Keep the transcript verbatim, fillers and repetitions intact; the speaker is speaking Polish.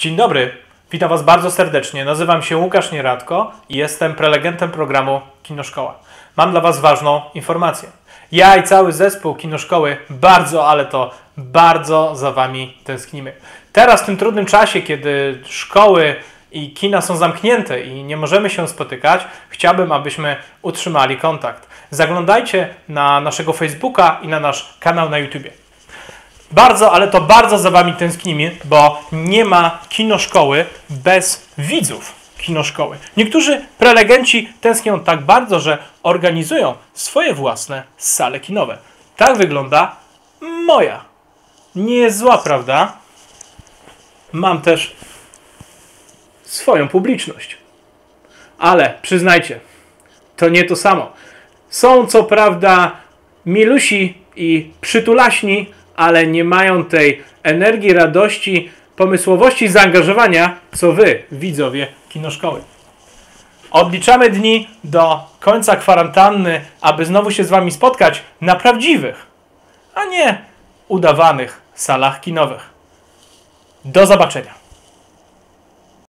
Dzień dobry, witam Was bardzo serdecznie. Nazywam się Łukasz Nieradko i jestem prelegentem programu Kinoszkoła. Mam dla Was ważną informację. Ja i cały zespół Kinoszkoły bardzo, ale to bardzo za Wami tęsknimy. Teraz w tym trudnym czasie, kiedy szkoły i kina są zamknięte i nie możemy się spotykać, chciałbym, abyśmy utrzymali kontakt. Zaglądajcie na naszego Facebooka i na nasz kanał na YouTubie. Bardzo, ale to bardzo za Wami tęsknimy, bo nie ma Kinoszkoły bez widzów Kinoszkoły. Niektórzy prelegenci tęsknią tak bardzo, że organizują swoje własne sale kinowe. Tak wygląda moja. Nie jest zła, prawda? Mam też swoją publiczność. Ale przyznajcie, to nie to samo. Są co prawda milusi i przytulaśni, ale nie mają tej energii, radości, pomysłowości i zaangażowania, co wy, widzowie Kinoszkoły. Odliczamy dni do końca kwarantanny, aby znowu się z wami spotkać na prawdziwych, a nie udawanych salach kinowych. Do zobaczenia.